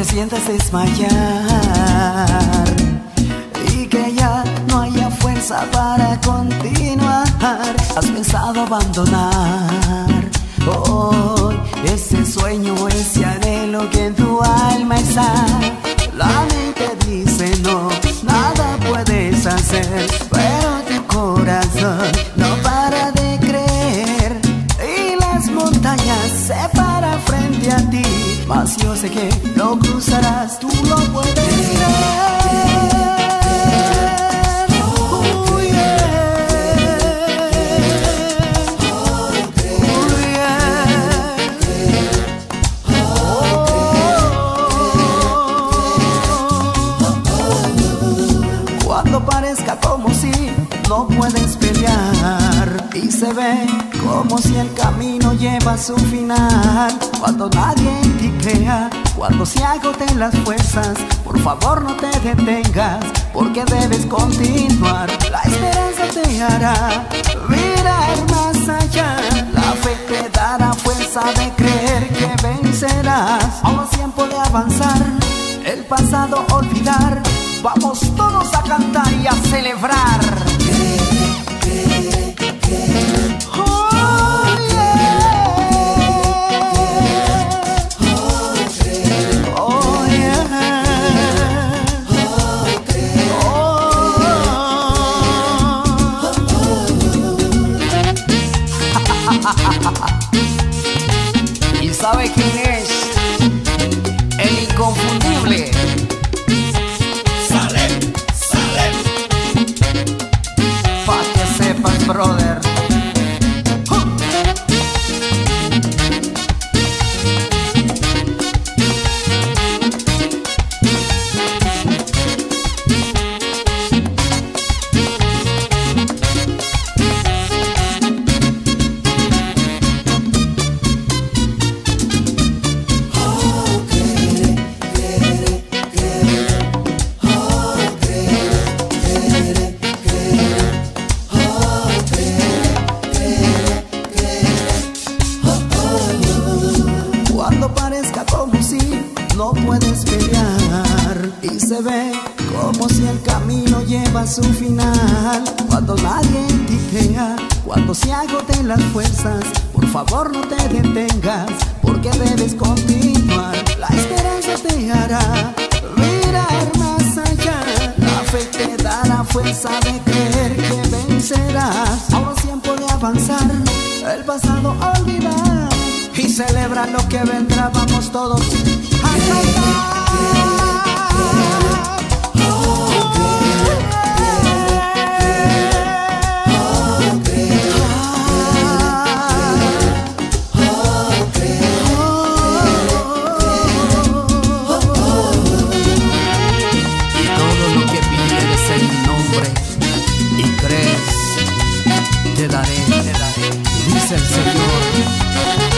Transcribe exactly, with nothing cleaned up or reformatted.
sientes desmayar y que ya no haya fuerza para continuar. Has pensado abandonar hoy ese sueño, ese anhelo que en tu alma está. La mente dice no, nada puedes hacer, pero tu corazón no para de creer. Y las montañas se paran frente a ti, mas yo sé que lo cruzarás, tú lo puedes creer. Cuando parezca como si no puedes pelear y se ve como si el camino lleva a su final, cuando nadie en ti crea, cuando se agoten las fuerzas, por favor no te detengas, porque debes continuar. La esperanza te hará mirar más allá, la fe te dará fuerza de creer que vencerás. Aún es tiempo de avanzar, el pasado olvidar. Vamos todos a cantar y a celebrar. Oh, yeah. Oh, yeah. Oh. ¿Y sabe quién es? El inconfundible brother. Cuando parezca como si no puedes pelear y se ve como si el camino lleva a su final, cuando nadie en ti crea, cuando se agoten las fuerzas, por favor no te detengas, porque debes continuar. La esperanza te hará mirar más allá, la fe te dará fuerza de creer que vencerás. Ahora es tiempo de avanzar, el pasado olvidar y celebra lo que vendrá. Vamos todos a cantar. Y todo lo que pidieres en mi nombre y crees, te daré, te daré, dice el Señor.